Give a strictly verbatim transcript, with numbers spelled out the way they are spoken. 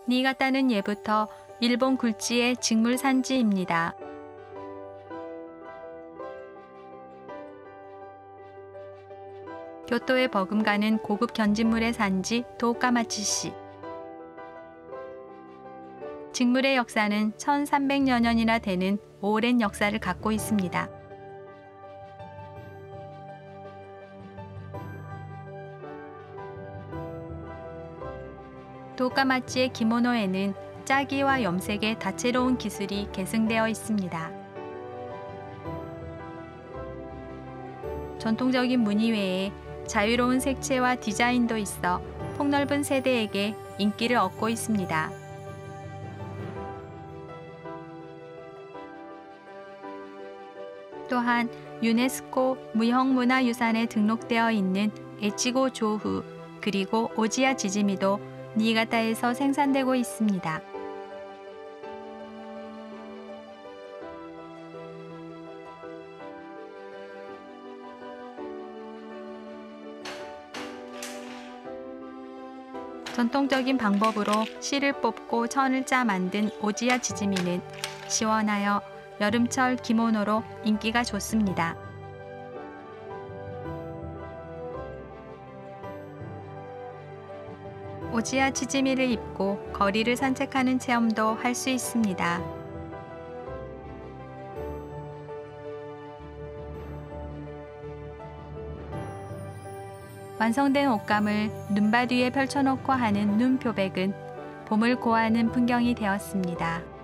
니가타는 예부터 일본 굴지의 직물 산지입니다. 교토에 버금가는 고급 견진물의 산지 도카마치시. 직물의 역사는 천삼백여 년이나 되는 오랜 역사를 갖고 있습니다. 도카마치의 기모노에는 짜기와 염색의 다채로운 기술이 계승되어 있습니다. 전통적인 무늬 외에 자유로운 색채와 디자인도 있어 폭넓은 세대에게 인기를 얻고 있습니다. 또한 유네스코 무형문화유산에 등록되어 있는 에치고 조후 그리고 오지야 지지미도 니가타에서 생산되고 있습니다. 전통적인 방법으로 실을 뽑고 천을 짜 만든 오지야 지지미는 시원하여 여름철 기모노로 인기가 좋습니다. 오지야 지지미를 입고 거리를 산책하는 체험도 할 수 있습니다. 완성된 옷감을 눈밭 위에 펼쳐놓고 하는 눈표백은 봄을 고하는 풍경이 되었습니다.